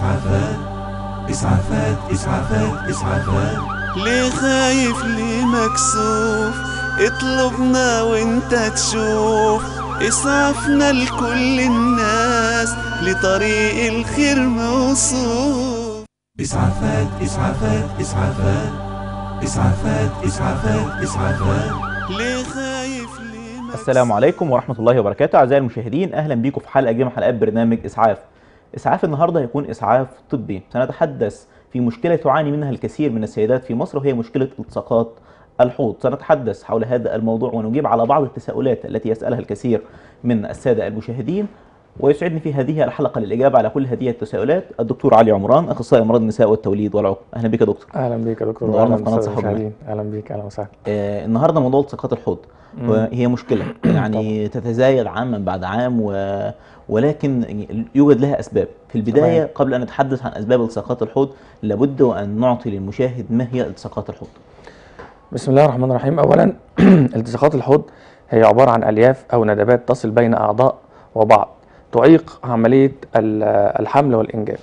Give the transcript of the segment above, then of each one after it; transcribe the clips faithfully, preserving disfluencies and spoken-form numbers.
إسعافات إسعافات إسعافات إسعافات. ليه خايف ليه مكسوف؟ اطلبنا وانت تشوف. اسعفنا لكل الناس لطريق الخير موصوف. إسعافات إسعافات إسعافات إسعافات إسعافات إسعافات. ليه خايف ليه مكسوف؟ السلام عليكم ورحمة الله وبركاته أعزائي المشاهدين، أهلا بيكم في حلقة جديدة من حلقات برنامج إسعاف. إسعاف النهاردة هيكون إسعاف طبي. سنتحدث في مشكلة تعاني منها الكثير من السيدات في مصر، وهي مشكلة التصاقات الحوض. سنتحدث حول هذا الموضوع ونجيب على بعض التساؤلات التي يسألها الكثير من السادة المشاهدين، ويسعدني في هذه الحلقة للإجابة على كل هذه التساؤلات الدكتور علي عمران، أخصائي أمراض النساء والتوليد والعقم. أهلا بك يا دكتور. اهلا بيك يا دكتور. منورنا واهلا في قناة بالسادة صحة المشاهدين. اهلا بيك، اهلا وسهلا. آه النهارده موضوع التصاقات الحوض، وهي مشكلة يعني تتزايد عاما بعد عام، و... ولكن يوجد لها أسباب. في البداية تمام. قبل أن نتحدث عن أسباب التصاقات الحوض لابد أن نعطي للمشاهد ما هي التصاقات الحوض. بسم الله الرحمن الرحيم. اولا التصاقات الحوض هي عباره عن الياف او ندبات تصل بين اعضاء وبعض تعيق عمليه الحمل والانجاب.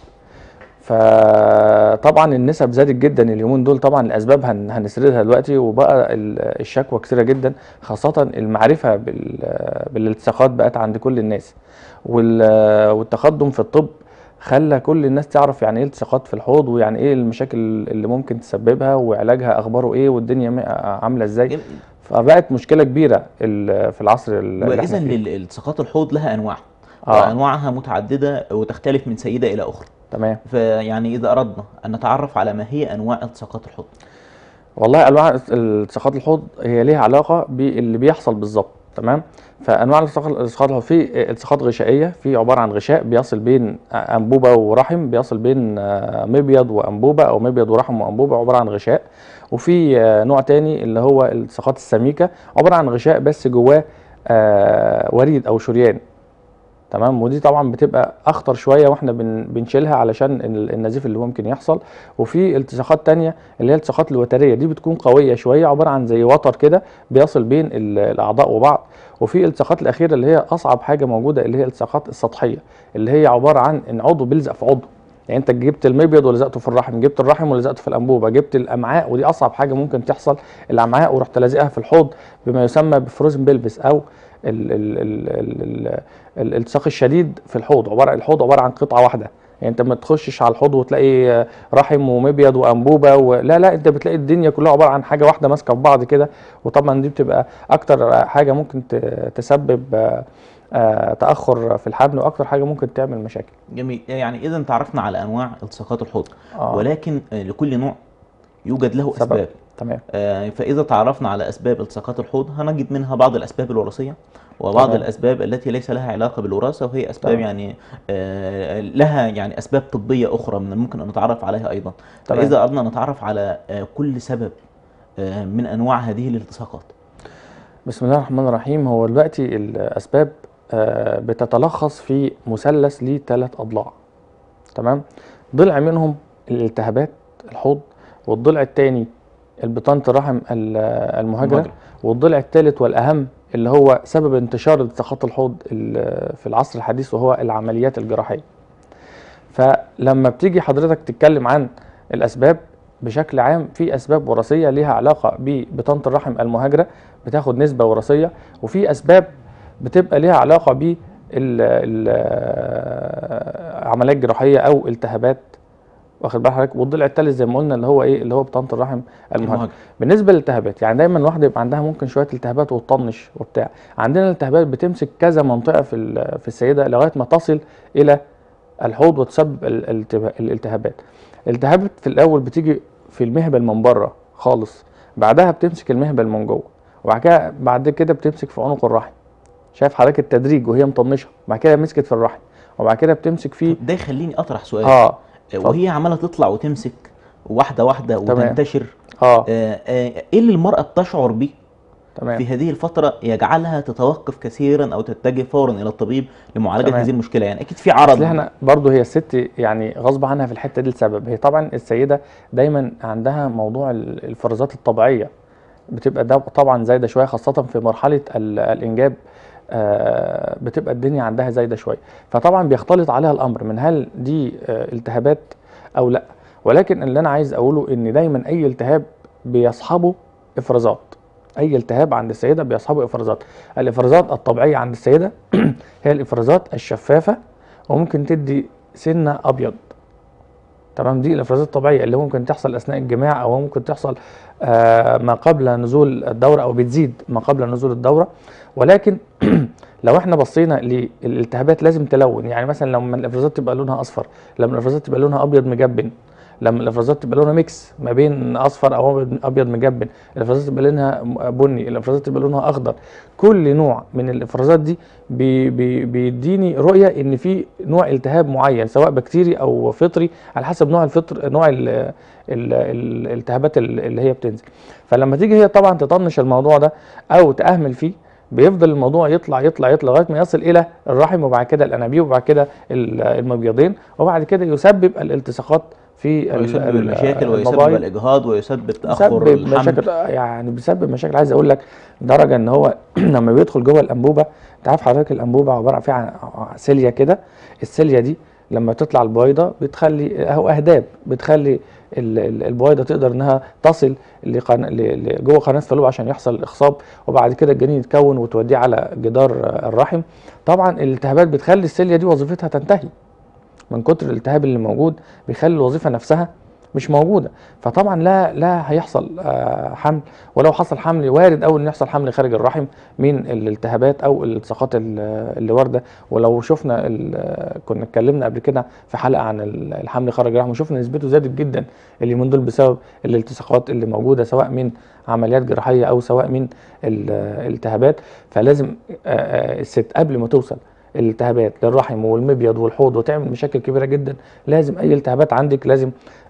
فطبعا النسب زادت جدا اليومين دول، طبعا الاسباب هن هنسردها دلوقتي، وبقى الشكوى كثيره جدا، خاصه المعرفه بالالتصاقات بقت عند كل الناس، والتقدم في الطب خلى كل الناس تعرف يعني ايه التصاقات في الحوض، ويعني ايه المشاكل اللي ممكن تسببها، وعلاجها اخباره ايه، والدنيا عامله ازاي. فبقت مشكله كبيره في العصر اللي وإذا احنا فيه. التصاقات الحوض لها أنواع، آه. وأنواعها متعددة وتختلف من سيدة إلى أخرى. تمام. فيعني إذا أردنا أن نتعرف على ما هي أنواع التصاقات الحوض. والله انواع التصاقات الحوض هي ليها علاقه باللي بيحصل بالظبط. تمام. فانواع التصاقات الحوض في التصاقات غشائيه، في عباره عن غشاء بيصل بين انبوبه ورحم، بيصل بين مبيض وانبوبه او مبيض ورحم وانبوبه، عباره عن غشاء. وفي نوع تاني اللي هو التصاقات السميكه، عباره عن غشاء بس جواه وريد او شريان. تمام. ودي طبعا بتبقى اخطر شويه، واحنا بن بنشيلها علشان النزيف اللي ممكن يحصل. وفي التصاقات تانية اللي هي التصاقات الوتريه، دي بتكون قويه شويه، عباره عن زي وتر كده بيصل بين الاعضاء وبعض. وفي التصاقات الاخيره اللي هي اصعب حاجه موجوده، اللي هي التصاقات السطحيه، اللي هي عباره عن ان عضو بيلزق في عضو. يعني انت جبت المبيض ولزقته في الرحم، جبت الرحم ولزقته في الانبوبه، جبت الامعاء، ودي اصعب حاجه ممكن تحصل، الامعاء، ورحت لازقها في الحوض بما يسمى بفروزن بيلفس، او الالتصاق الشديد في الحوض. عباره الحوض عباره عن قطعه واحده، يعني انت ما تخشش على الحوض وتلاقي رحم ومبيض وانبوبه و... لا لا، انت بتلاقي الدنيا كلها عباره عن حاجه واحده ماسكه في بعض كده. وطبعا دي بتبقى اكتر حاجه ممكن تسبب تاخر في الحمل، واكتر حاجه ممكن تعمل مشاكل. جميل. يعني اذا تعرفنا على انواع التصاقات الحوض، آه. ولكن لكل نوع يوجد له سبب. اسباب. تمام. آه فاذا تعرفنا على اسباب التصاقات الحوض هنجد منها بعض الاسباب الوراثيه، وبعض تمام. الاسباب التي ليس لها علاقه بالوراثه، وهي اسباب تمام. يعني آه لها يعني اسباب طبيه اخرى من الممكن ان نتعرف عليها ايضا. تمام. فاذا اردنا نتعرف على آه كل سبب آه من انواع هذه الالتصاقات. بسم الله الرحمن الرحيم. هو دلوقتي الاسباب آه بتتلخص في مثلث ليه ثلاث اضلاع. تمام. ضلع منهم الالتهابات الحوض، والضلع الثاني البطانة الرحم المهاجرة، والضلع الثالث والأهم اللي هو سبب انتشار التصاقات الحوض في العصر الحديث، وهو العمليات الجراحية. فلما بتيجي حضرتك تتكلم عن الأسباب بشكل عام، في أسباب وراثية ليها علاقة ببطانة الرحم المهاجرة، بتاخد نسبة وراثية، وفي أسباب بتبقى ليها علاقة بالعمليات الجراحية أو التهابات، واخد بال حضرتك. والضلع الثالث زي ما قلنا اللي هو ايه، اللي هو بطانه الرحم المهاجره. بالنسبه للالتهابات، يعني دايما الواحده يبقى عندها ممكن شويه التهابات وتطنش وبتاع. عندنا الالتهابات بتمسك كذا منطقه في في السيده لغايه ما تصل الى الحوض وتسبب الالتهابات. الالتهابات في الاول بتيجي في المهبل من بره خالص، بعدها بتمسك المهبل من جوه، وبعد كده بعد كده بتمسك في عنق الرحم. شايف حضرتك التدريج وهي مطنشه، بعد كده مسكت في الرحم، وبعد كده بتمسك في. ده يخليني اطرح سؤال. اه وهي عماله تطلع وتمسك واحده واحده وتنتشر. اه, آه ايه اللي المراه بتشعر به تمام. في هذه الفتره يجعلها تتوقف كثيرا او تتجه فورا الى الطبيب لمعالجه تمام. هذه المشكله؟ يعني اكيد في عرض. احنا برضه هي الست يعني غصب عنها في الحته دي لسبب. هي طبعا السيده دايما عندها موضوع الافرازات الطبيعيه، بتبقى ده طبعا زايده شويه، خاصه في مرحله الانجاب. آه بتبقى الدنيا عندها زايده شويه، فطبعا بيختلط عليها الامر من هل دي آه التهابات او لا. ولكن اللي انا عايز اقوله ان دايما اي التهاب بيصحبه افرازات. اي التهاب عند السيده بيصحبه افرازات. الافرازات الطبيعيه عند السيده هي الافرازات الشفافه وممكن تدي سنه ابيض، تمام. دي الافرازات الطبيعيه اللي ممكن تحصل اثناء الجماع او ممكن تحصل آه ما قبل نزول الدوره او بتزيد ما قبل نزول الدوره. ولكن لو احنا بصينا للالتهابات لازم تلون، يعني مثلا لما الافرازات تبقى لونها اصفر، لما الافرازات تبقى لونها ابيض مجبن، لما الافرازات تبقى لونها ميكس ما بين اصفر او ابيض مجبن، الافرازات تبقى لونها بني، الافرازات تبقى لونها اخضر، كل نوع من الافرازات دي بي بي بيديني رؤيه ان في نوع التهاب معين سواء بكتيري او فطري على حسب نوع الفطر نوع ال ال الالتهابات اللي هي بتنزل. فلما تيجي هي طبعا تطنش الموضوع ده او تأهمل فيه بيفضل الموضوع يطلع يطلع يطلع لغايه ما يصل الى الرحم وبعد كده الانابيب وبعد كده المبيضين وبعد كده يسبب الالتصاقات في ويسبب المشاكل ويسبب الاجهاض ويسبب تاخر الحمل. مشاكل يعني بيسبب مشاكل. عايز اقول لك درجه ان هو لما بيدخل جوه الانبوبه، انت عارف حضرتك الانبوبه عباره فيها سيليا كده، السيليا دي لما تطلع البويضه بتخلي اهو اهداب بتخلي البويضه تقدر انها تصل جوه قناه فالوب عشان يحصل اخصاب وبعد كده الجنين يتكون وتوديه على جدار الرحم. طبعا الالتهابات بتخلي السيليا دي وظيفتها تنتهي من كتر الالتهاب اللي موجود، بيخلي الوظيفه نفسها مش موجوده. فطبعا لا لا هيحصل حمل، ولو حصل حمل وارد قوي ان يحصل حمل خارج الرحم من الالتهابات او الالتصاقات اللي وارده. ولو شفنا كنا اتكلمنا قبل كده في حلقه عن الحمل خارج الرحم وشفنا نسبته زادت جدا اليومين دول بسبب الالتصاقات اللي موجوده سواء من عمليات جراحيه او سواء من الالتهابات. فلازم الست قبل ما توصل الالتهابات للرحم والمبيض والحوض وتعمل مشاكل كبيره جدا، لازم اي التهابات عندك لازم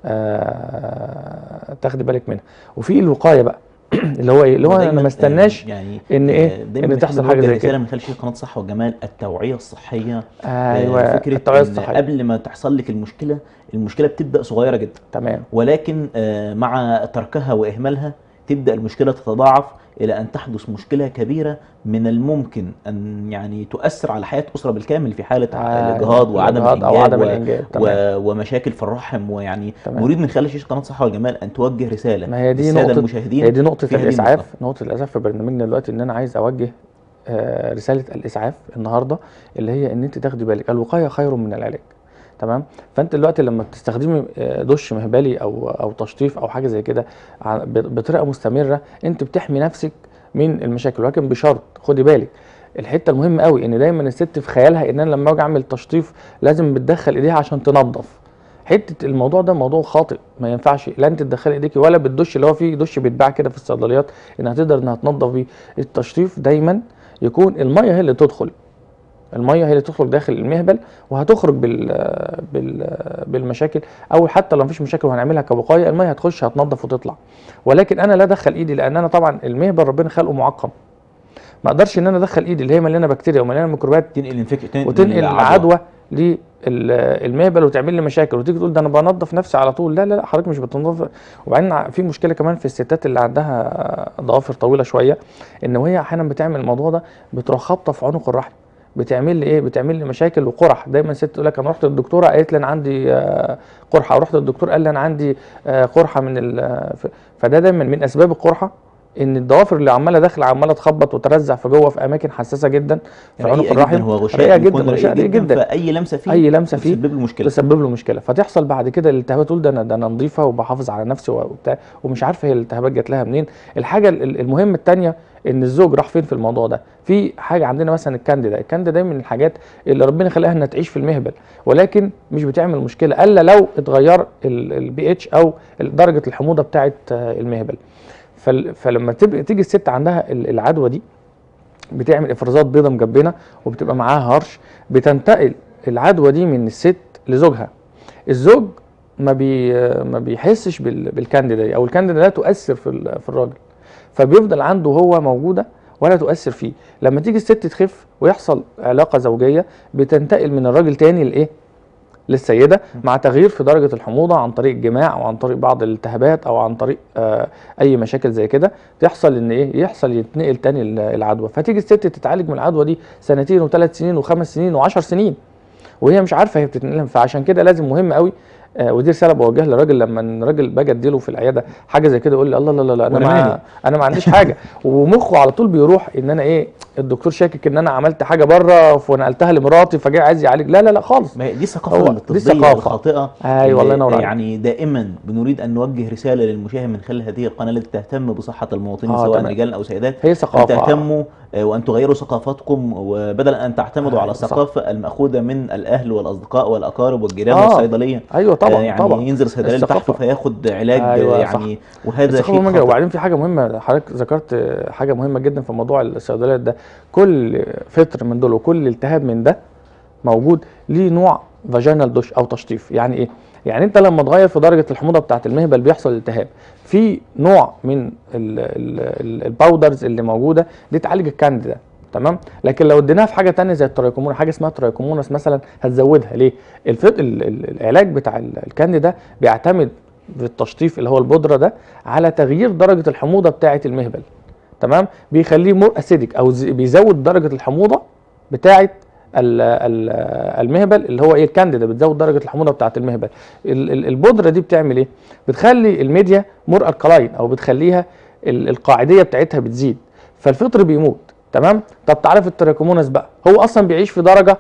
آه تاخدي بالك منها. وفي الوقايه بقى اللي هو ايه اللي هو انا ما استناش يعني ان ايه ان تحصل حاجه زي كده. من خلال شركه قناه صحه وجمال التوعيه الصحيه. ايوه آه فكره التوعيه الصحيه قبل ما تحصل لك المشكله، المشكله بتبدا صغيره جدا تمام، ولكن آه مع تركها واهمالها تبدا المشكله تتضاعف الى ان تحدث مشكله كبيره من الممكن ان يعني تؤثر على حياه اسره بالكامل في حاله آه الاجهاض وعدم الانجاب, أو عدم الإنجاب. و... ومشاكل في الرحم. ويعني تمام. نريد من خلال شاشه قناه صحه والجمال ان توجه رساله ما هي دي للساده نقطة المشاهدين. هي دي نقطه الاسعاف نقطه الاسعاف في برنامجنا دلوقتي، ان انا عايز اوجه آه رساله الاسعاف النهارده اللي هي ان انت تاخدي بالك الوقايه خير من العلاج. تمام. فانت دلوقتي لما بتستخدمي دش مهبلي او او تشطيف او حاجه زي كده بطريقه مستمره انت بتحمي نفسك من المشاكل، ولكن بشرط خدي بالك الحته المهمه قوي ان دايما الست في خيالها ان انا لما اجي اعمل تشطيف لازم بتدخل ايديها عشان تنظف. حته الموضوع ده موضوع خاطئ، ما ينفعش لا انت تدخلي ايديكي ولا بالدش اللي هو فيه دش بيتباع كده في الصيدليات انها تقدر انها تنظف بيه. التشطيف دايما يكون الميه هي اللي تدخل، الميه هي اللي تخرج داخل المهبل وهتخرج بال بال بالمشاكل، او حتى لو مفيش مشاكل وهنعملها كوقايه الميه هتخش هتنظف وتطلع. ولكن انا لا ادخل ايدي لان انا طبعا المهبل ربنا خلقه معقم، ما اقدرش ان انا ادخل ايدي اللي هي مليانه بكتيريا ومليانه ميكروبات تنقل انفكشن وتنقل عدوى للمهبل وتعمل لي مشاكل وتيجي تقول ده انا بنظف نفسي على طول. لا لا لا حضرتك مش بتنظف. وبعدين في مشكله كمان في الستات اللي عندها ضوافر طويله شويه، ان وهي احيانا بتعمل الموضوع ده بتروح خابطه في عنق الرحم، بتعمل لي ايه بتعمل لي مشاكل وقرح. دايما ست تقول لك انا رحت للدكتوره قالت لي انا عندي قرحه، او رحت للدكتور قال لي انا عندي قرحه من فده دايما من اسباب القرحه ان الضوافر اللي عماله داخله عماله تخبط وترزع في جوه في اماكن حساسه جدا في عنق الرحم. هو غشاء جدا غشاء جدا فاي لمسه فيه اي لمسه فيه تسبب له مشكله تسبب له مشكله فتحصل بعد كده الالتهابات. تقول ده انا ده انا نظيفه وبحافظ على نفسي وبتاع ومش عارفه هي الالتهابات جات لها منين. الحاجه المهمه الثانيه ان الزوج راح فين في الموضوع ده. في حاجه عندنا مثلا الكانديدا، الكانديدا ده من الحاجات اللي ربنا خلقها انها تعيش في المهبل ولكن مش بتعمل مشكله الا لو اتغير البي اتش او درجه الحموضه بتاعه المهبل. فلما تيجي الست عندها العدوى دي بتعمل افرازات بيضه مجبنه وبتبقى معاها هرش، بتنتقل العدوى دي من الست لزوجها. الزوج ما بي ما بيحسش بالكانديدا او الكانديدا لا تؤثر في في الراجل، فبيفضل عنده هو موجوده ولا تؤثر فيه. لما تيجي الست تخف ويحصل علاقه زوجيه بتنتقل من الراجل تاني لايه؟ للسيده مع تغيير في درجه الحموضه عن طريق الجماع او عن طريق بعض الالتهابات او عن طريق آه اي مشاكل زي كده، تحصل ان ايه يحصل يتنقل تاني العدوى، فتيجي الست تتعالج من العدوى دي سنتين وثلاث سنين وخمس سنين وعشر سنين وهي مش عارفه هي بتتنقل. فعشان كده لازم مهم قوي، آه ودي رساله بوجهها للراجل لما الراجل باجي اديله في العياده حاجه زي كده يقول لي الله لا لا لا انا ما انا ما عنديش حاجه ومخه على طول بيروح ان انا ايه الدكتور شاكك ان انا عملت حاجه بره ونقلتها لمراتي فجاي عايز يعالج. لا لا لا خالص، ما هي دي ثقافه الطبيه الخاطئه. ايوه الله ينور عليك. يعني دائما بنريد ان نوجه رساله للمشاهد من خلال هذه القناه التي تهتم بصحه المواطنين آه سواء رجالا او سيدات، هي ثقافه ان تهتموا وان تغيروا ثقافاتكم وبدلا ان تعتمدوا آه على الثقافه الماخوذه من الاهل والاصدقاء والاقارب والجيران آه والصيدليه. ايوه طبعا آه يعني طبعا ينزل صيدليه تحته فياخد علاج أيوة يعني صح. وهذا شيء خاطئ. وبعدين في حاجه مهمه حضرتك ذكرت حاجه مهمه جدا في موضوع الصيدليات ده، كل فطر من دول وكل التهاب من ده موجود ليه نوع فاجينال دوش او تشطيف. يعني ايه؟ يعني انت لما تغير في درجه الحموضه بتاعه المهبل بيحصل التهاب، في نوع من الباودرز اللي موجوده دي تعالج الكانديدا تمام، لكن لو اديناها في حاجه ثانيه زي الترايكوموناس، حاجه اسمها ترايكوموناس مثلا هتزودها ليه؟ العلاج بتاع الكانديدا بيعتمد في التشطيف اللي هو البودره ده على تغيير درجه الحموضه بتاعه المهبل تمام، بيخليه مور اسيدك او بيزود درجه الحموضه بتاعه المهبل اللي هو ايه الكانديدا، بتزود درجه الحموضه بتاعه المهبل. البودره دي بتعمل ايه؟ بتخلي الميديا مور الكلاين او بتخليها القاعديه بتاعتها بتزيد فالفطر بيموت تمام. طب تعالى في التراكموناس بقى، هو اصلا بيعيش في درجه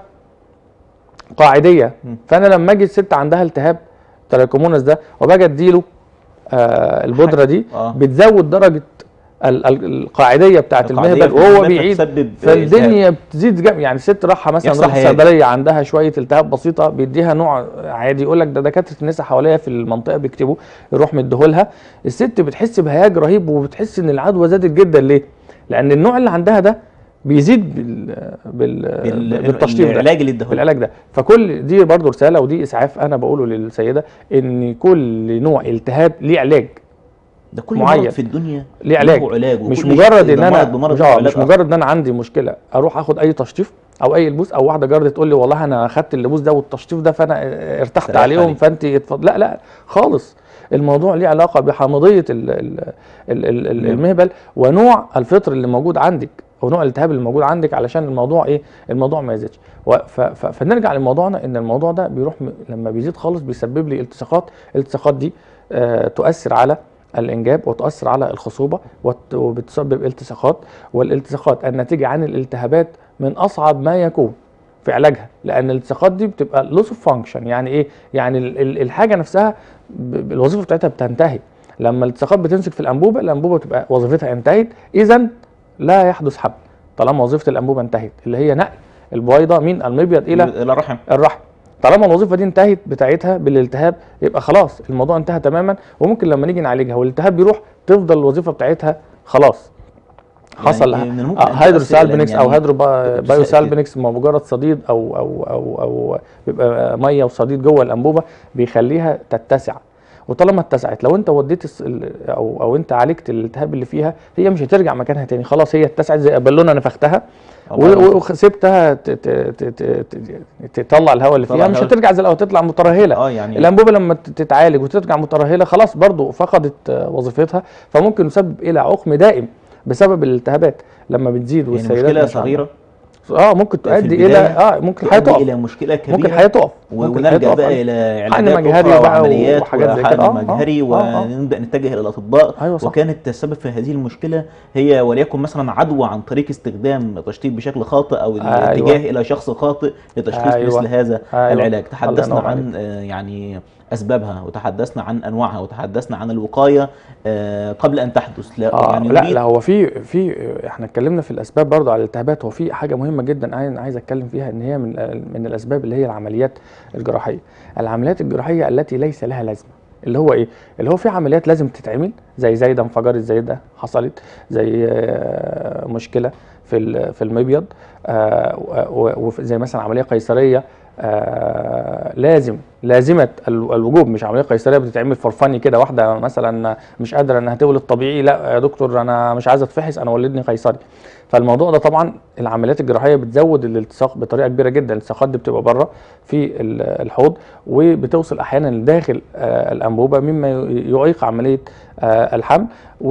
قاعديه، فانا لما اجي الست عندها التهاب تراكموناس ده وباجي اديله آه البودره دي آه. بتزود درجه القاعديه بتاعت المهبل وهو بيعيد فالدنيا بتزيد جامد. يعني ست راحه مثلا راح صيدليه عندها شويه التهاب بسيطه بيديها نوع عادي، يقول لك ده دكاتره النساء حواليها في المنطقه بيكتبوا، يروح مديهولها، الست بتحس بهياج رهيب وبتحس ان العدوى زادت جدا. ليه؟ لان النوع اللي عندها ده بيزيد بال بال بالتشطيب ده، بالعلاج اللي اداهولها بالعلاج ده. فكل دي برضو رساله ودي اسعاف انا بقوله للسيده ان كل نوع التهاب ليه علاج، ده كل مرض في الدنيا ليه علاج، علاج مش مجرد ان انا مش مجرد ان انا عندي مشكله اروح اخد اي تشطيف او اي لبوس، او واحده جارتي تقول لي والله انا اخدت اللبوس ده والتشطيف ده فانا ارتحت عليهم علي. فانت اتفضل. لا لا خالص، الموضوع ليه علاقه بحامضيه المهبل ونوع الفطر اللي موجود عندك او نوع الالتهاب اللي موجود عندك علشان الموضوع ايه الموضوع ما يزيدش. فنرجع لموضوعنا ان الموضوع ده بيروح لما بيزيد خالص بيسبب لي التصاقات، الالتصاقات دي آه تؤثر على الانجاب وتؤثر على الخصوبه وبتسبب التصاقات، والالتصاقات الناتجه عن الالتهابات من اصعب ما يكون في علاجها، لان الالتصاقات دي بتبقى لوس اوف فانكشن. يعني ايه؟ يعني الحاجه نفسها الوظيفه بتاعتها بتنتهي لما الالتصاقات بتمسك في الانبوبه، الانبوبه بتبقى وظيفتها انتهت، اذا لا يحدث حمل طالما وظيفه الانبوبه انتهت اللي هي نقل البويضه من المبيض الى الرحم الرحم. طالما الوظيفه دي انتهت بتاعتها بالالتهاب يبقى خلاص الموضوع انتهى تماما، وممكن لما نيجي نعالجها والالتهاب بيروح تفضل الوظيفه بتاعتها خلاص حصل يعني لها هيدروسالبينكس يعني او هيدرو بايوسالبينكس، مجرد صديد او او او او بيبقى ميه وصديد جوه الانبوبه بيخليها تتسع، وطالما اتسعت لو انت وديت او او انت عالجت الالتهاب اللي فيها هي مش هترجع مكانها تاني، خلاص هي اتسعت زي بالونه نفختها وسبتها تطلع الهواء اللي فيها، مش هترجع زي الاول تطلع مترهله. اه يعني الانبوبه لما تتعالج وترجع مترهله خلاص برضو فقدت وظيفتها، فممكن يسبب الى عقم دائم بسبب الالتهابات لما بتزيد. والسيدات يعني مشكله صغيره اه ممكن تؤدي الى اه ممكن الحياه تقف، الى مشكله كبيره، ممكن الحياه تقف، ونرجع بقى الى علاجات مجهري وعمليات وحاجات زي كده اه مجهري ونبدا نتجه الى الاطباء. أيوة وكانت السبب في هذه المشكله هي وليكن مثلا عدوى عن طريق استخدام تشطيب بشكل خاطئ او الاتجاه أيوة. الى شخص خاطئ لتشخيص أيوة. مثل هذا أيوة. العلاج. تحدثنا عن آه يعني اسبابها وتحدثنا عن انواعها وتحدثنا عن الوقايه آه قبل ان تحدث. لا آه يعني لا لا هو في في احنا اتكلمنا في الاسباب برضو على الالتهابات، هو في حاجه مهمه جدا عايز اتكلم فيها ان هي من من الاسباب اللي هي العمليات الجراحيه. العمليات الجراحيه التي ليس لها لازمه، اللي هو ايه؟ اللي هو في عمليات لازم تتعمل زي زايده انفجار الزايده حصلت، زي آه مشكله في في المبيض، آه وزي مثلا عمليه قيصريه آه لازم لازمه الوجوب، مش عمليه قيصريه بتتعمل فرفاني كده، واحده مثلا مش قادره انها تولد طبيعي لا يا دكتور انا مش عايزه اتفحص انا ولدني قيصري. فالموضوع ده طبعا العمليات الجراحيه بتزود الالتصاق بطريقه كبيره جدا. الالتصاقات دي بتبقى بره في الحوض وبتوصل احيانا لداخل الانبوبه مما يعيق عمليه الحمل.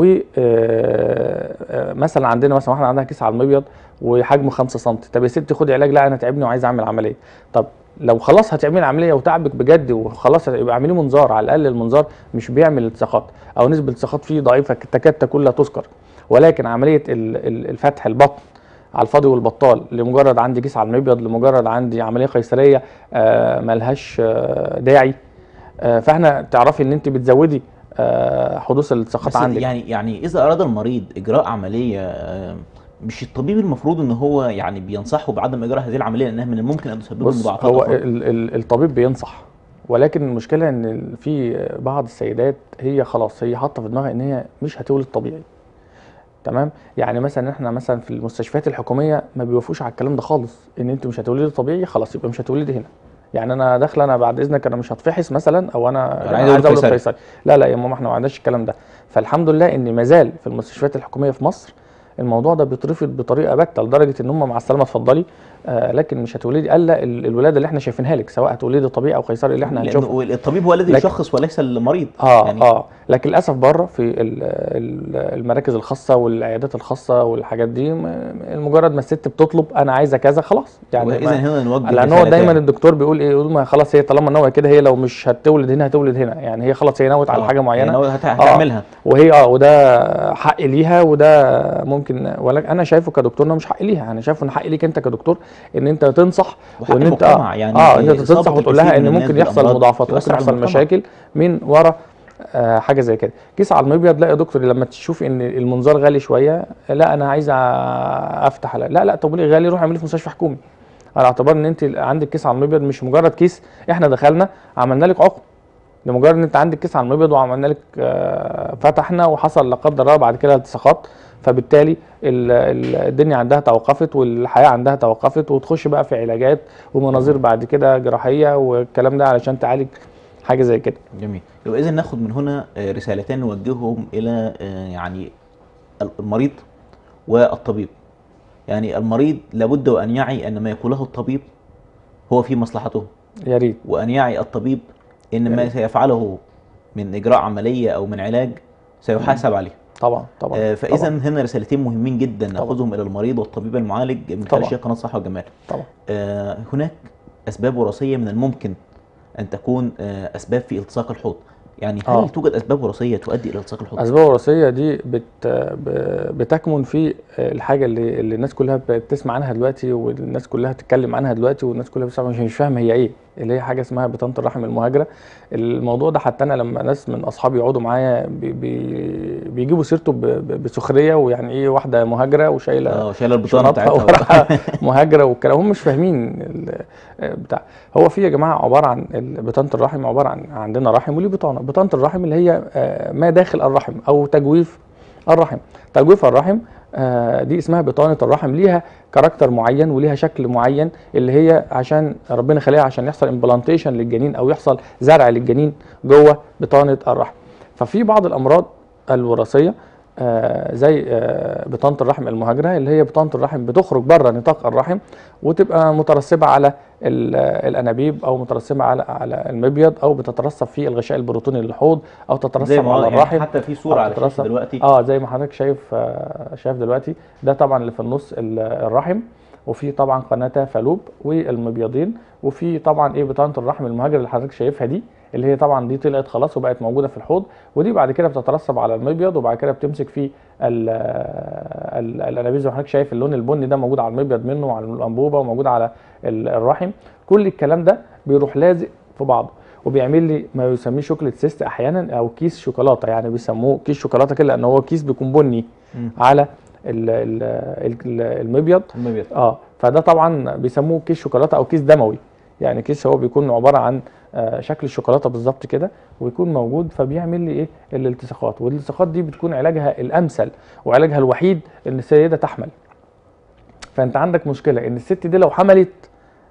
ومثلا عندنا مثلا واحده عندها كيس على المبيض وحجمه خمسة سم، طب يا ستي خدي علاج، لا انا تعبني وعايز اعمل عمليه. طب لو خلاص هتعملي عمليه وتعبك بجد وخلاص يبقى اعملي منظار، على الاقل المنظار مش بيعمل التصاقات او نسبه التصاقات فيه ضعيفه تكاد تكون لا تذكر. ولكن عمليه الفتح البطن على الفاضي والبطال لمجرد عندي كيس على المبيض، لمجرد عندي عمليه قيصريه آه ملهاش آه داعي، آه فاحنا تعرفي ان انت بتزودي آه حدوث الالتصاقات عندك. يعني يعني اذا اراد المريض اجراء عمليه آه مش الطبيب المفروض ان هو يعني بينصحه بعدم اجراء هذه العمليه لانها من الممكن ان تسبب له مضاعفات؟ هو ال ال الطبيب بينصح، ولكن المشكله ان في بعض السيدات هي خلاص هي حاطه في دماغها ان هي مش هتولد طبيعي. تمام؟ يعني مثلا احنا مثلا في المستشفيات الحكوميه ما بيوافقوش على الكلام ده خالص، ان انت مش هتولدي طبيعي خلاص يبقى مش هتولدي هنا. يعني انا داخله انا بعد اذنك انا مش هتفحص مثلا او انا يعني عايز اولد قيصري، لا لا يا ماما احنا ما عندناش الكلام ده. فالحمد لله ان ما زال في المستشفيات الحكوميه في مصر الموضوع ده بيترفض بطريقه باته لدرجه ان هم مع السلامه اتفضلي آه لكن مش هتولدي الا الولاده اللي احنا شايفينها لك، سواء هتولدي طبيعي او قيصري اللي احنا هنشوفه. الطبيب هو الذي يشخص وليس المريض. اه يعني اه لكن للاسف بره في المراكز الخاصه والعيادات الخاصه والحاجات دي مجرد ما الست بتطلب انا عايزه كذا خلاص. يعني اذا هنا نوجه لان هو دايما الدكتور بيقول ايه، يقول ما خلاص هي طالما ناويه كده هي لو مش هتولد هنا هتولد هنا، يعني هي خلاص هي نوت على حاجه معينه هتعملها آه وهي اه وده حق ليها وده ممكن، ولكن انا شايفه كدكتور انه مش حق ليها، انا شايفه ان حق ليك انت كدكتور ان انت تنصح وان انت اه, يعني آه انت تنصح وتقول لها ان ممكن يحصل مضاعفات ممكن يحصل مشاكل من ورا آه حاجه زي كده. كيس على المبيض لا يا دكتور لما تشوفي ان المنظار غالي شويه لا انا عايزه افتح لا لا طب ليه غالي، روح اعملي في مستشفى حكومي، على اعتبار ان انت عندك كيس على المبيض مش مجرد كيس احنا دخلنا عملنا لك عقم، لمجرد ان انت عندك كيس على المبيض وعملنا لك آه فتحنا وحصل لا قدر الله بعد كده التصاقات، فبالتالي الدنيا عندها توقفت والحياه عندها توقفت وتخش بقى في علاجات ومناظير بعد كده جراحيه والكلام ده علشان تعالج حاجه زي كده. جميل. يبقى اذا ناخد من هنا رسالتين نوجههم الى يعني المريض والطبيب. يعني المريض لابد وان يعي ان ما يقوله الطبيب هو في مصلحته، يا ريت، وان يعي الطبيب ان ما سيفعله من اجراء عمليه او من علاج سيحاسب عليه. طبعا طبعا. آه فاذا هنا رسالتين مهمين جدا ناخذهم الى المريض والطبيب المعالج من خلال شيء قناه الصحه والجمال. طبعا. آه هناك اسباب وراثيه من الممكن ان تكون آه اسباب في التصاق الحوض. يعني هل آه. توجد اسباب وراثيه تؤدي الى التصاق الحوض؟ اسباب وراثيه دي بت بتكمن في الحاجه اللي, اللي الناس كلها بتسمع عنها دلوقتي والناس كلها بتتكلم عنها دلوقتي والناس كلها بتسمع مش فاهمه هي ايه، اللي هي حاجه اسمها بطانه الرحم المهاجره. الموضوع ده حتى انا لما ناس من اصحابي يقعدوا معايا بي بي بيجيبوا سيرته بسخريه، ويعني ايه واحده مهاجره وشايله اه شايله البطانه بتاعتها مهاجره والكلام، هم مش فاهمين بتاع. هو في يا جماعه عباره عن بطانه الرحم عباره عن عندنا رحم وليه بطانه. بطانه الرحم اللي هي ما داخل الرحم او تجويف الرحم. تجويف الرحم دي اسمها بطانه الرحم، ليها كاركتر معين وليها شكل معين اللي هي عشان ربنا خليها عشان يحصل امبلانتيشن للجنين او يحصل زرع للجنين جوه بطانه الرحم. ففي بعض الامراض الوراثيه آه زي آه بطانه الرحم المهاجره اللي هي بطانه الرحم بتخرج بره نطاق الرحم وتبقى مترسبه على الانابيب او مترسبه على على المبيض او بتترسب في الغشاء البروتوني للحوض او تترسب على يعني الرحم. حتى في صوره على الشاشه دلوقتي اه زي ما حضرتك شايف آه شايف دلوقتي ده طبعا اللي في النص الرحم، وفي طبعا قناه فالوب والمبيضين، وفي طبعا ايه بطانه الرحم المهاجره اللي حضرتك شايفها دي اللي هي طبعا دي طلعت خلاص وبقت موجوده في الحوض، ودي بعد كده بتترسب على المبيض وبعد كده بتمسك في الانابيب زي ما حضرتك شايف اللون البني ده موجود على المبيض منه وعلى الانبوبه وموجود على الرحم. كل الكلام ده بيروح لازق في بعضه وبيعمل لي ما يسميه شوكليت سيست احيانا او كيس شوكولاته، يعني بيسموه كيس شوكولاته كده لان هو كيس بيكون بني م. على المبيض المبيض اه فده طبعا بيسموه كيس شوكولاته او كيس دموي. يعني كيس هو بيكون عباره عن شكل الشوكولاته بالظبط كده ويكون موجود، فبيعمل لي ايه الالتصاقات، والالتصاقات دي بتكون علاجها الامثل وعلاجها الوحيد ان السيده تحمل. فانت عندك مشكله ان الست دي لو حملت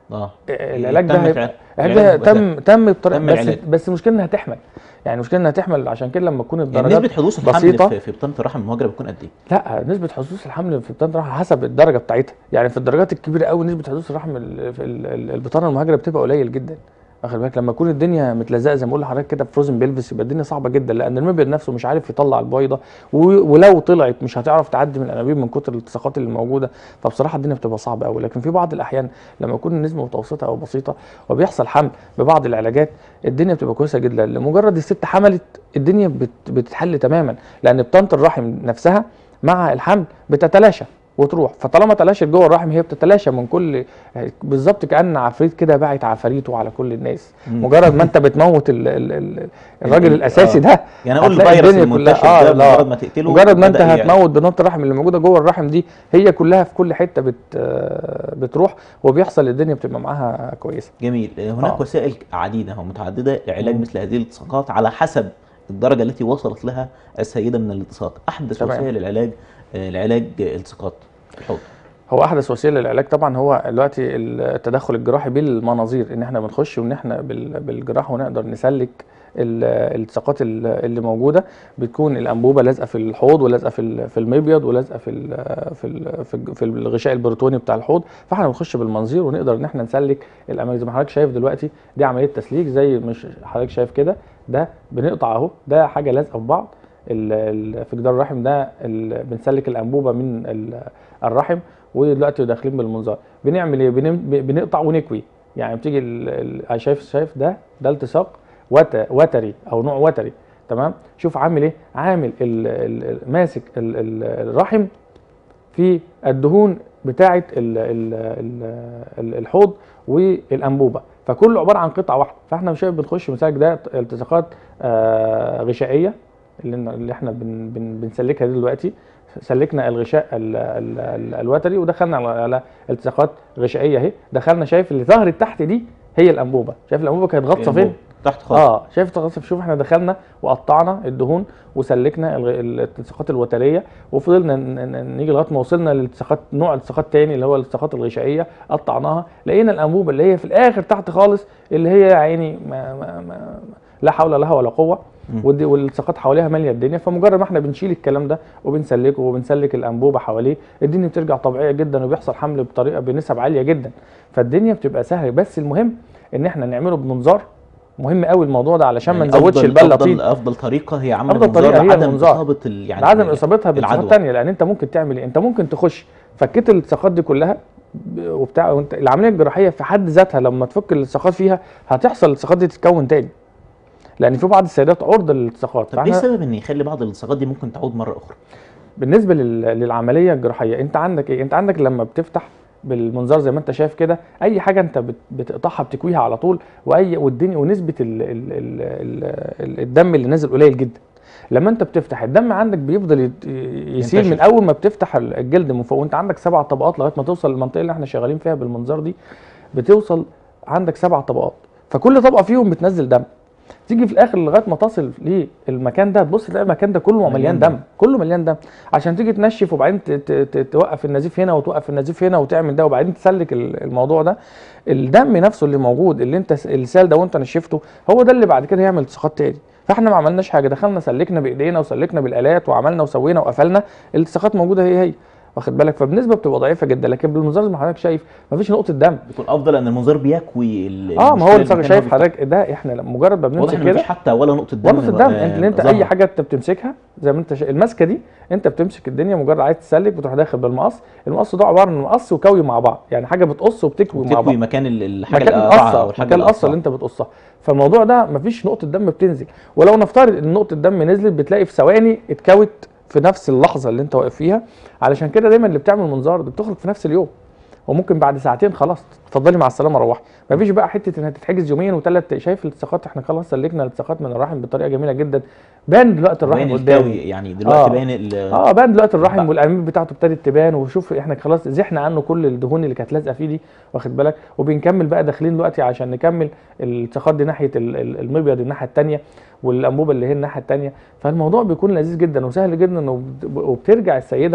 اه العلاج تم ده هيبقى العلاج العلاج ده بتاع- تم تم بطريقه تم بس العلاج. بس المشكله انها تحمل، يعني المشكله انها تحمل، عشان كده لما تكون يعني الدرجات نسبة حدوث الحمل بسيطه. في في بطانة الرحم المهاجرة بتكون قد ايه؟ لا، نسبة حدوث الحمل في بطانة الرحم حسب الدرجة بتاعتها، يعني في الدرجات الكبيرة قوي نسبة حدوث الرحم ال- في ال- ال- البطانة المهاجرة بتبقى قليل جدا. واخد بالك لما تكون الدنيا متلزقه زي ما بقول لحضرتك كده بفروزن بيلفس، يبقى الدنيا صعبه جدا، لان المبيض نفسه مش عارف يطلع البويضه، و- ولو طلعت مش هتعرف تعدي من الانابيب من كتر الالتصاقات اللي موجوده. فبصراحه الدنيا بتبقى صعبه قوي. لكن في بعض الاحيان لما يكون النسبه متوسطه او بسيطه وبيحصل حمل ببعض العلاجات، الدنيا بتبقى كويسه جدا. لمجرد الست حملت الدنيا بت- بتتحل تماما، لان بطانه الرحم نفسها مع الحمل بتتلاشى وتروح. فطالما تلاشت جوه الرحم هي بتتلاشى من كل، بالظبط كأن عفريت كده باعت عفاريته على كل الناس. مم. مجرد ما انت بتموت ال ال ال الراجل ال- الاساسي آه. ده، يعني اقول هتلاقي الفيروس الدنيا المنتشر كلها- ده آه، لا. مجرد ما تقتله مجرد ما انت بدأ يعني- هتموت بنط الرحم اللي موجوده جوه الرحم دي، هي كلها في كل حته بت آه، بتروح وبيحصل الدنيا بتبقى معاها كويسه. جميل. هناك آه. وسائل عديدة ومتعددة لعلاج مم. مثل هذه الالتصاقات على حسب الدرجة التي وصلت لها السيدة من الالتصاق. أحدث تمام. وسائل العلاج آه، لعلاج التصاقات الحوض. هو احدث وسيله للعلاج طبعا هو دلوقتي التدخل الجراحي بالمناظير، ان احنا بنخش وان احنا بال- بالجراحه ونقدر نسلك ال- الالتصاقات ال- اللي موجوده. بتكون الانبوبه لازقه في الحوض ولازقه في ال- في المبيض ولازقه في ال- في ال- في الج- في الغشاء البروتوني بتاع الحوض. فاحنا بنخش بالمنظير ونقدر ان احنا نسلك الاماكن زي ما حضرتك شايف دلوقتي. دي عمليه تسليك زي مش حضرتك شايف كده، ده بنقطع اهو، ده حاجه لازقه في بعض ال- ال- في جدار الرحم ده ال- بنسلك الانبوبه من ال- الرحم. ودلوقتي داخلين بالمنظار بنعمل ايه؟ بن- بنقطع ونكوي. يعني بتيجي ال- ال- شايف شايف ده ده التصاق وت- وتري او نوع وتري. تمام. شوف عامل ايه؟ عامل ال- ال- ماسك ال- ال- الرحم في الدهون بتاعه ال- ال- ال- ال- الحوض والانبوبه، فكله عباره عن قطعه واحده. فاحنا مش بنخش مسالك ده التصاقات آه، غشائيه اللي اللي احنا بن بن بنسلكها دي دلوقتي. سلكنا الغشاء ال ال ال الوتري ودخلنا على, على التصاقات غشائيه اهي. دخلنا شايف اللي ظهرت تحت دي هي الانبوبه. شايف الانبوبه كانت غطسه فين؟ تحت خالص. اه شايف غطسه. شوف احنا دخلنا وقطعنا الدهون وسلكنا الغ- الالتصاقات الوتريه، وفضلنا ن- ن- نيجي لغايه ما وصلنا للالتصاقات نوع التصاقات تاني اللي هو الالتصاقات الغشائيه. قطعناها لقينا الانبوبه اللي هي في الاخر تحت خالص اللي هي يا عيني ما ما ما لا حول لها ولا قوه، ودي والالتصاقات حواليها ماليه الدنيا. فمجرد ما احنا بنشيل الكلام ده وبنسلكه وبنسلك الانبوبه حواليه، الدنيا بترجع طبيعيه جدا وبيحصل حمل بطريقه بنسب عاليه جدا. فالدنيا بتبقى سهله، بس المهم ان احنا نعمله بمنظار. مهم قوي الموضوع ده علشان ما يعني نزودش أفضل- البله افضل طين. افضل طريقه هي عمل افضل المنظار طريقه هي لعدم المنظار، اصابه ال- يعني لعدم اصابتها بالتصاقات العدوى. ثانيه. لان انت ممكن تعمل ايه؟ انت ممكن تخش فكيت الالتصاقات دي كلها ب- وبتاع، وانت العمليه الجراحيه في حد ذاتها لما تفك الالتصاقات فيها هتحصل الالتصاقات دي تتكون تاني، لان في بعض السيدات عرضه للالتصاقات. طب ايه فاحنا السبب ان يخلي بعض الالتصاقات دي ممكن تعود مره اخرى؟ بالنسبه لل- للعمليه الجراحيه انت عندك ايه؟ انت عندك لما بتفتح بالمنظار زي ما انت شايف كده، اي حاجه انت بت- بتقطعها بتكويها على طول، واي والدنيا ونسبه ال ال ال ال الدم اللي نازل قليل جدا. لما انت بتفتح الدم عندك بيفضل يت- يسيل من ينتشر. اول ما بتفتح الجلد من فوق، وانت عندك سبع طبقات لغايه ما توصل للمنطقه اللي احنا شغالين فيها بالمنظار دي. بتوصل عندك سبع طبقات، فكل طبقه فيهم بتنزل دم. تيجي في الاخر لغايه ما تصل للمكان ده تبص تلاقي المكان ده كله مليان مليان دم. دم، كله مليان دم. عشان تيجي تنشف وبعدين ت- ت- ت- توقف النزيف هنا وتوقف النزيف هنا وتعمل ده وبعدين تسلك ال- الموضوع ده. الدم نفسه اللي موجود اللي انت س- السال ده وانت نشفته هو ده اللي بعد كده يعمل التصاقات تاني. فاحنا ما عملناش حاجه، دخلنا سلكنا بايدينا وسلكنا بالالات وعملنا وسوينا وقفلنا، الالتصاقات موجوده هي هي. واخد بالك؟ فبنسبه بتبقى ضعيفه جدا. لكن بالمنظار زي ما حضرتك شايف مفيش نقطه دم. بيكون افضل ان المنظار بيكوي ال- اه ما هو المشكلة التصاق اللي شايف كان هو حضرتك ده احنا لما- مجرد ما بيفتح. واضح بنمسك ان كده مفيش حتى ولا نقطه دم. نقطة الدم. انت اللي انت ظهرت. اي حاجه انت بتمسكها زي ما انت شا... الماسكه دي انت بتمسك الدنيا مجرد عايز تسلك بتروح داخل بالمقص. المقص ده عباره عن مقص وكوي مع بعض، يعني حاجه بتقص وبتكوي مع بعض. تكوي مكان ال- الحاجه مكان القطعه القصه او الحاجه مكان القصه اللي القطعة. انت بتقصها. فالموضوع ده مفيش نقطه دم بتنزل، ولو نفترض ان نقطه دم نزلت بتلاقي في ثواني اتكوت في نفس اللحظه اللي انت واقف فيها. علشان كده دايما اللي بتعمل منظار بتخرج في نفس اليوم، وممكن بعد ساعتين خلاص اتفضلي مع السلامه روحي. مفيش بقى حته انها تتحجز يومين وثلاث. شايف الالتصاقات احنا خلاص سلكنا الالتصاقات من الرحم بطريقه جميله جدا. بان دلوقتي الرحم باين قدامي. الكوي يعني دلوقتي آه. باين ال- اه بان دلوقتي الرحم بقى. والانابيب بتاعته ابتدت تبان. وشوف احنا خلاص زحنا عنه كل الدهون اللي كانت لازقه فيه دي. واخد بالك؟ وبنكمل بقى داخلين دلوقتي عشان نكمل الالتصاقات دي ناحيه ال- ال- المبيض الناحيه الثانيه والانبوبه اللي هي الناحيه الثانيه. فالموضوع بيكون لذيذ جدا وسهل جدا وبت- وبترجع السيده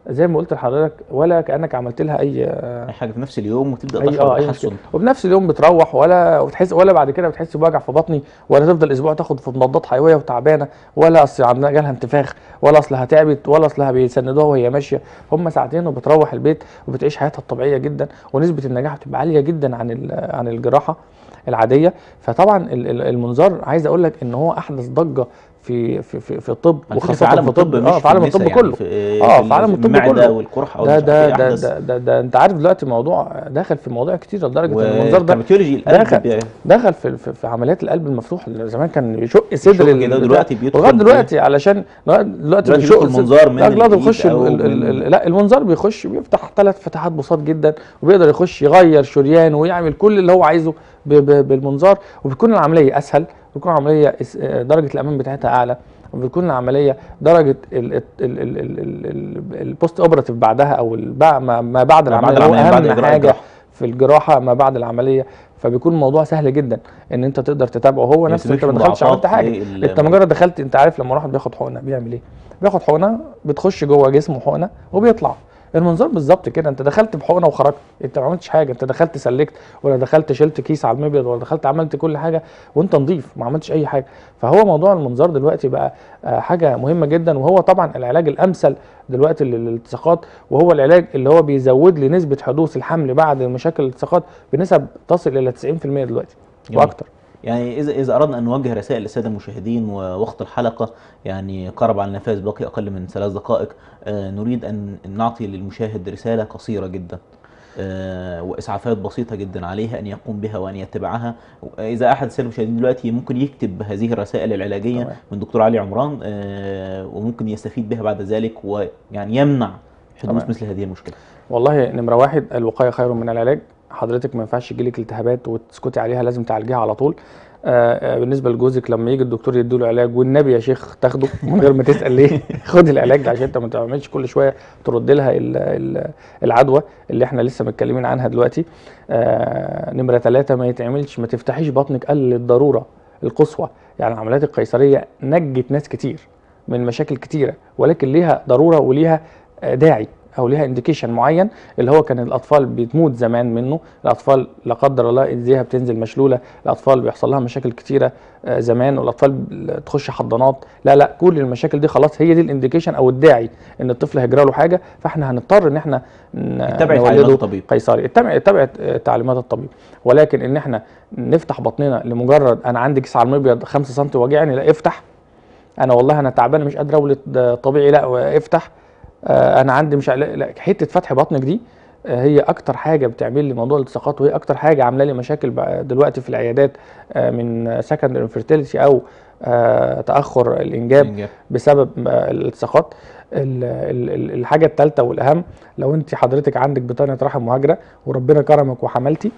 زي ما قلت لحضرتك ولا كانك عملت لها اي اي حاجه في نفس اليوم وتبدا اي تشعر اه اي بتحسن. مشكله، وبنفس اليوم بتروح ولا وتحس ولا بعد كده بتحس بوجع في بطني، ولا تفضل اسبوع تاخد في مضادات حيويه وتعبانه، ولا اصل عندها جالها انتفاخ، ولا اصلها تعبت، ولا اصلها بيسندوها وهي ماشيه. هم ساعتين وبتروح البيت وبتعيش حياتها الطبيعيه جدا، ونسبه النجاح بتبقى عاليه جدا عن عن الجراحه العاديه. فطبعا المنظار عايز اقول لك ان هو احدث ضجه في في في, في الطب، وخاصه في عالم الطب، اه في عالم الطب يعني كله، في اه في عالم الطب كله والقرحه ده ده ده, ده ده ده انت عارف دلوقتي الموضوع داخل في مواضيع كتير لدرجه ان المنظار ده دخل دخل في, في, في عمليات القلب المفتوح. زمان كان يشق صدر دلوقتي بيدخل لغايه دلوقتي علشان دلوقتي بيشق المنظار من لا بيخش لا المنظار بيخش بيفتح ثلاث فتحات بساط جدا، وبيقدر يخش يغير شريان ويعمل كل اللي هو عايزه بالمنظار، وبتكون العمليه اسهل، بتكون العمليه درجه الامان بتاعتها اعلى، وبتكون العمليه درجه البوست اوبراتيف بعدها او ما بعد العمليه هو اهم حاجه في الجراحه ما بعد العمليه. فبيكون الموضوع سهل جدا ان انت تقدر تتابعه. هو نفسه انت ما دخلتش عملت حاجه، انت مجرد دخلت. انت عارف لما واحد بياخد حقنه بيعمل ايه؟ بياخد حقنه بتخش جوه جسمه حقنه وبيطلع. المنظار بالظبط كده، انت دخلت بحقنه وخرجت، انت ما عملتش حاجه، انت دخلت سلكت ولا دخلت شلت كيس على المبيض ولا دخلت عملت كل حاجه وانت نظيف ما عملتش اي حاجه. فهو موضوع المنظار دلوقتي بقى حاجه مهمه جدا، وهو طبعا العلاج الامثل دلوقتي للالتصاقات، وهو العلاج اللي هو بيزود لي نسبه حدوث الحمل بعد مشاكل الالتصاقات بنسب تصل الى تسعين في المية دلوقتي واكتر. يعني اذا اذا اردنا ان نوجه رسائل للساده المشاهدين ووقت الحلقه يعني قرب على النفاذ، باقي اقل من ثلاث دقائق، آه نريد ان نعطي للمشاهد رساله قصيره جدا آه واسعافات بسيطه جدا عليها ان يقوم بها وان يتبعها. اذا احد الساده المشاهدين دلوقتي ممكن يكتب هذه الرسائل العلاجيه طبعا من دكتور علي عمران آه وممكن يستفيد بها بعد ذلك ويعني يمنع حدوث مثل هذه المشكله. والله نمره واحد الوقايه خير من العلاج. حضرتك ما ينفعش يجيلك التهابات وتسكتي عليها، لازم تعالجيها على طول. آه آه بالنسبه لجوزك لما يجي الدكتور يديله علاج والنبي يا شيخ تاخده من غير ما تسال ليه، خد العلاج ده عشان انت ما تعملش كل شويه ترد لها العدوى اللي احنا لسه متكلمين عنها دلوقتي. آه نمره ثلاثه ما يتعملش ما تفتحيش بطنك الا للضروره القصوى. يعني العمليات القيصريه نجت ناس كتير من مشاكل كتيره، ولكن ليها ضروره وليها داعي او ليها انديكيشن معين، اللي هو كان الاطفال بتموت زمان منه، الاطفال لا قدر الله ايديها بتنزل مشلوله، الاطفال بيحصل لها مشاكل كتيره زمان، والاطفال تخش حضانات. لا لا كل المشاكل دي خلاص هي دي الانديكيشن او الداعي ان الطفل هيجرى له حاجه، فاحنا هنضطر ان احنا نتبع تعليمات الطبيب قيصري، اتبع اتبع تعليمات الطبيب. ولكن ان احنا نفتح بطننا لمجرد انا عندي كيس على المبيض خمسة سم واجعني، لا افتح. انا والله انا تعبانه مش قادره اولد طبيعي، لا افتح. آه انا عندي مش لا حته فتح بطنك دي آه هي اكتر حاجه بتعمل لي موضوع الالتصاقات، وهي اكتر حاجه عامله لي مشاكل دلوقتي في العيادات آه من سكندري انفيرتيليتي او آه تاخر الانجاب إنجاب. بسبب آه الالتصاقات. الحاجه الثالثه والاهم، لو انت حضرتك عندك بطانه رحم مهاجره وربنا كرمك وحملتي،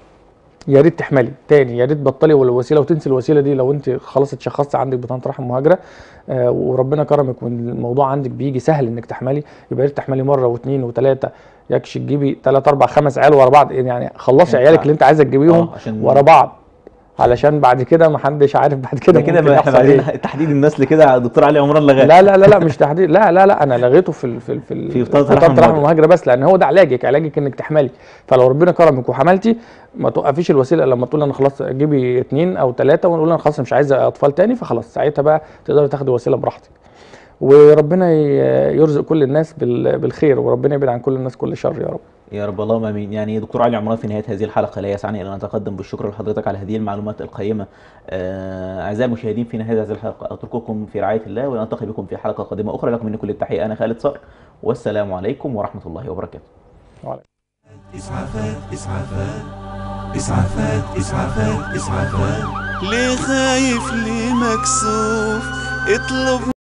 يا ريت تحملي تاني، يا ريت بطلي الوسيله وتنسي الوسيله دي. لو انت خلاص اتشخصتي عندك بطانه رحم مهاجره آه وربنا كرمك والموضوع عندك بيجي سهل انك تحملي، يبقى يا ريت تحملي مره واثنين وثلاثه، يكش تجيبي ثلاث اربع خمس عيال ورا بعض، يعني خلصي عيالك اللي انت عايزه تجيبيهم ورا بعض، علشان بعد كده ما حدش عارف بعد كده كده احنا بعدين تحديد النسل كده دكتور علي عمران لغاه. لا لا لا لا مش تحديد، لا لا لا انا لغيته في في في, في بطانه رحم المهاجره بس، لان هو ده علاجك، علاجك انك تحملي. فلو ربنا كرمك وحملتي ما توقفيش الوسيله لما تقول انا خلاص جيبي اثنين او ثلاثه ونقول انا خلاص مش عايزه اطفال تاني، فخلاص ساعتها بقى تقدري تاخدي وسيله براحتك. وربنا يرزق كل الناس بالخير، وربنا يبعد عن كل الناس كل شر يا رب. يا رب اللهم امين. يعني دكتور علي عمران في نهايه هذه الحلقه لا يسعني ان اتقدم بالشكر لحضرتك على هذه المعلومات القيمه. اعزائي المشاهدين في نهايه هذه الحلقه اترككم في رعايه الله، ونلتقي بكم في حلقه قادمه اخرى. لكم مني كل التحيه، انا خالد صقر، والسلام عليكم ورحمه الله وبركاته. وعليكم. اسعافات اسعافات اسعافات اسعافات اسعافات. ليه خايف ليه مكسوف؟ اطلب